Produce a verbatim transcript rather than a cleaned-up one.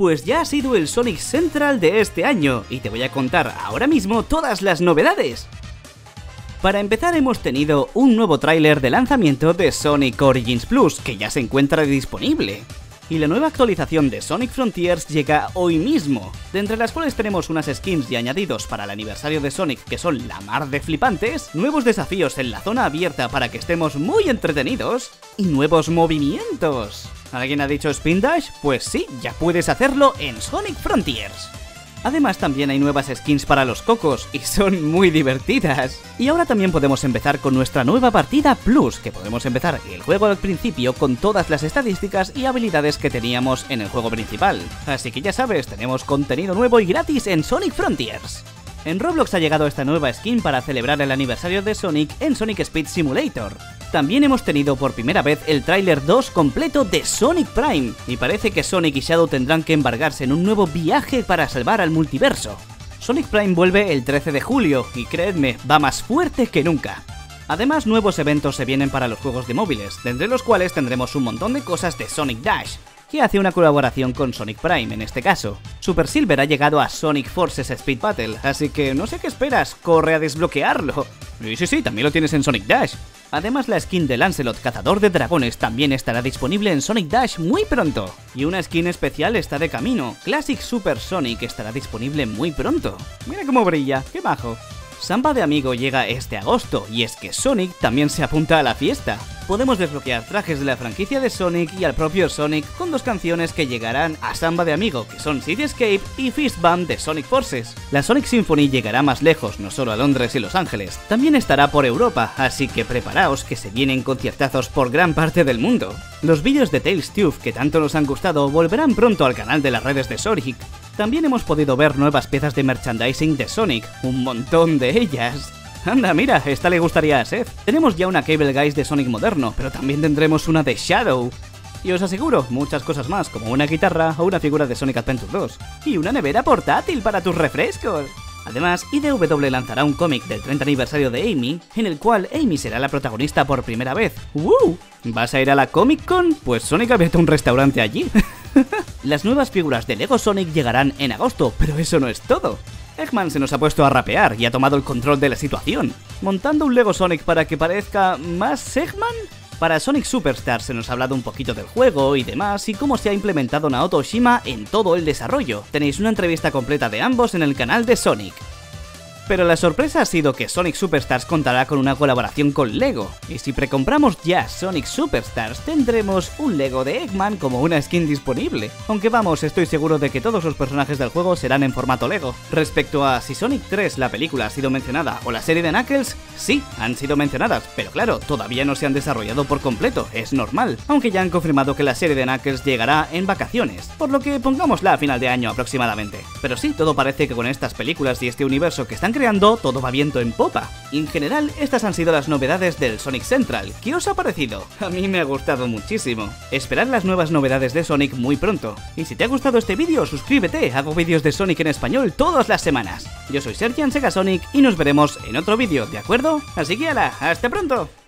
Pues ya ha sido el Sonic Central de este año y te voy a contar ahora mismo todas las novedades. Para empezar, hemos tenido un nuevo tráiler de lanzamiento de Sonic Origins Plus, que ya se encuentra disponible. Y la nueva actualización de Sonic Frontiers llega hoy mismo, de entre las cuales tenemos unas skins y añadidos para el aniversario de Sonic que son la mar de flipantes, nuevos desafíos en la zona abierta para que estemos muy entretenidos, y nuevos movimientos. ¿Alguien ha dicho Spin Dash? Pues sí, ya puedes hacerlo en Sonic Frontiers. Además también hay nuevas skins para los cocos, y son muy divertidas. Y ahora también podemos empezar con nuestra nueva partida Plus, que podemos empezar el juego al principio con todas las estadísticas y habilidades que teníamos en el juego principal. Así que ya sabes, tenemos contenido nuevo y gratis en Sonic Frontiers. En Roblox ha llegado esta nueva skin para celebrar el aniversario de Sonic en Sonic Speed Simulator. También hemos tenido por primera vez el tráiler dos completo de Sonic Prime, y parece que Sonic y Shadow tendrán que embarcarse en un nuevo viaje para salvar al multiverso. Sonic Prime vuelve el trece de julio, y creedme, va más fuerte que nunca. Además, nuevos eventos se vienen para los juegos de móviles, de entre los cuales tendremos un montón de cosas de Sonic Dash, que hace una colaboración con Sonic Prime en este caso. Super Silver ha llegado a Sonic Forces Speed Battle, así que no sé qué esperas, corre a desbloquearlo. Y sí, sí, también lo tienes en Sonic Dash. Además, la skin de Lancelot, cazador de dragones, también estará disponible en Sonic Dash muy pronto. Y una skin especial está de camino, Classic Super Sonic estará disponible muy pronto. Mira cómo brilla, qué majo. Samba de Amigo llega este agosto, y es que Sonic también se apunta a la fiesta. Podemos desbloquear trajes de la franquicia de Sonic y al propio Sonic con dos canciones que llegarán a Samba de Amigo, que son City Escape y Fist Bump de Sonic Forces. La Sonic Symphony llegará más lejos, no solo a Londres y Los Ángeles, también estará por Europa, así que preparaos que se vienen conciertazos por gran parte del mundo. Los vídeos de Tails Tube que tanto nos han gustado volverán pronto al canal de las redes de Sonic. También hemos podido ver nuevas piezas de merchandising de Sonic, un montón de ellas. Anda, mira, esta le gustaría a Seth. Tenemos ya una Cable Guys de Sonic moderno, pero también tendremos una de Shadow. Y os aseguro, muchas cosas más, como una guitarra o una figura de Sonic Adventure dos. Y una nevera portátil para tus refrescos. Además, I D W lanzará un cómic del treinta aniversario de Amy, en el cual Amy será la protagonista por primera vez. ¡Woo! ¿Vas a ir a la Comic Con? Pues Sonic ha abierto un restaurante allí. Las nuevas figuras de Lego Sonic llegarán en agosto, pero eso no es todo. Eggman se nos ha puesto a rapear y ha tomado el control de la situación, montando un Lego Sonic para que parezca más Eggman. Para Sonic Superstars se nos ha hablado un poquito del juego y demás, y cómo se ha implementado Naoto Oshima en todo el desarrollo. Tenéis una entrevista completa de ambos en el canal de Sonic. Pero la sorpresa ha sido que Sonic Superstars contará con una colaboración con Lego, y si precompramos ya Sonic Superstars tendremos un Lego de Eggman como una skin disponible. Aunque vamos, estoy seguro de que todos los personajes del juego serán en formato Lego. Respecto a si Sonic tres, la película, ha sido mencionada, o la serie de Knuckles, sí, han sido mencionadas, pero claro, todavía no se han desarrollado por completo, es normal, aunque ya han confirmado que la serie de Knuckles llegará en vacaciones, por lo que pongámosla a final de año aproximadamente. Pero sí, todo parece que con estas películas y este universo que están creando, todo va viento en popa. Y en general, estas han sido las novedades del Sonic Central. ¿Qué os ha parecido? A mí me ha gustado muchísimo. Esperad las nuevas novedades de Sonic muy pronto. Y si te ha gustado este vídeo, suscríbete, hago vídeos de Sonic en español todas las semanas. Yo soy Sergian Segasonic y nos veremos en otro vídeo, ¿de acuerdo? Así que hala, ¡hasta pronto!